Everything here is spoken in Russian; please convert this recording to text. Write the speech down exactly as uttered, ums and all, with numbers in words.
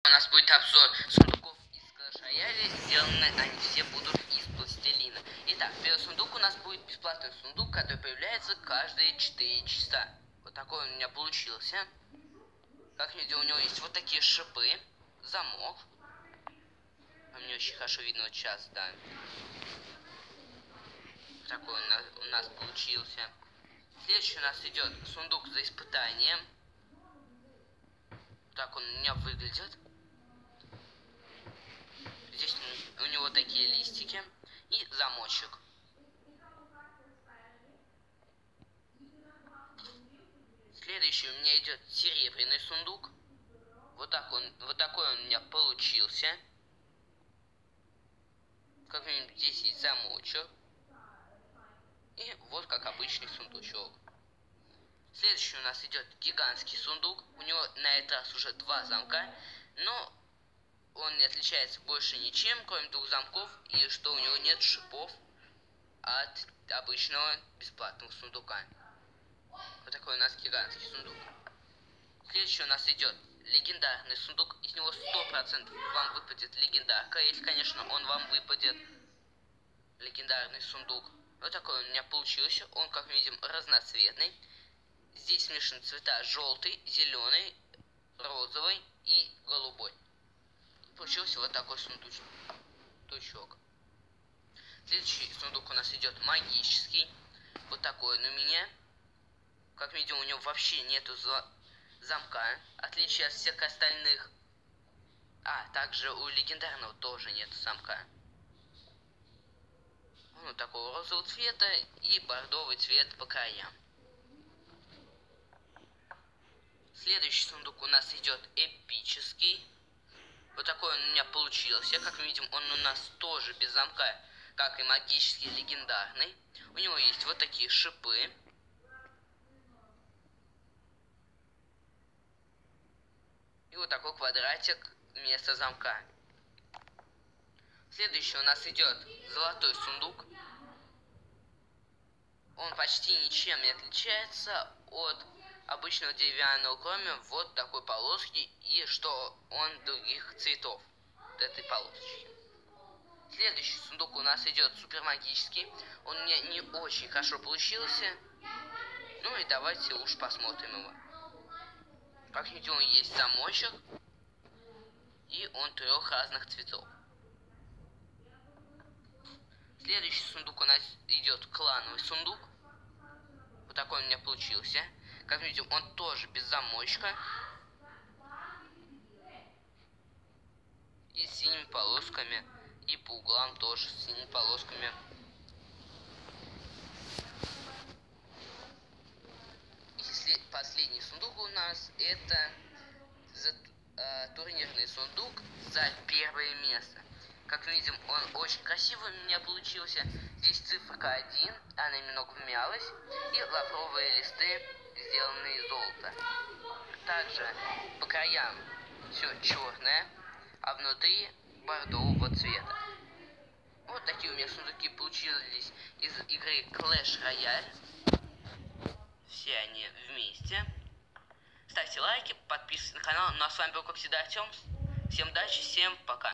У нас будет обзор сундуков из Clash Royale. Сделаны они все будут из пластилина. Итак, первый сундук у нас будет бесплатный сундук, который появляется каждые четыре часа. Вот такой у меня получился. Как видите, у него есть вот такие шипы, замок. А мне очень хорошо видно вот сейчас, да. Такой у нас, у нас получился. Следующий у нас идет сундук за испытанием. Так он у меня выглядит. Здесь у него такие листики и замочек. Следующий у меня идет серебряный сундук. Вот так он, вот такой он у меня получился. Как видим, здесь есть замочек. И вот как обычный сундучок. Следующий у нас идет гигантский сундук. У него на этот раз уже два замка, но он не отличается больше ничем, кроме двух замков, и что у него нет шипов от обычного бесплатного сундука. Вот такой у нас гигантский сундук. Следующий у нас идет легендарный сундук. Из него сто процентов вам выпадет легендарка, если, конечно, он вам выпадет. Легендарный сундук. Вот такой у меня получился. Он, как мы видим, разноцветный. Здесь смешаны цвета желтый, зеленый, розовый и голубой. Получился вот такой сундучок. Следующий сундук у нас идет магический. Вот такой он у меня. Как видим, у него вообще нету замка. Отличие от всех остальных. А, также у легендарного тоже нет замка. Он вот такого розового цвета и бордовый цвет по краям. Следующий сундук у нас идет эпический. Вот такой он у меня получился. Как мы видим, он у нас тоже без замка, как и магический легендарный. У него есть вот такие шипы. И вот такой квадратик вместо замка. Следующий у нас идет золотой сундук. Он почти ничем не отличается от обычного деревянного, кроме вот такой полоски и что он других цветов вот этой полосочки. Следующий сундук у нас идет супермагический. Он мне не очень хорошо получился. Ну и давайте уж посмотрим его. Как видите, он есть замочек. И он трех разных цветов. Следующий сундук у нас идет клановый сундук. Вот такой у меня получился. Как видим, он тоже без замочка. И с синими полосками. И по углам тоже с синими полосками. И последний сундук у нас это за, э, турнирный сундук за первое место. Как видим, он очень красивый у меня получился. Здесь цифра один, она немного вмялась. И лавровые листы, сделанные из золота. Также по краям все черное, а внутри бордового цвета. Вот такие у меня сундуки получились из игры Clash Royale. Все они вместе. Ставьте лайки, подписывайтесь на канал. Ну а с вами был, как всегда, Артем. Всем удачи, всем пока.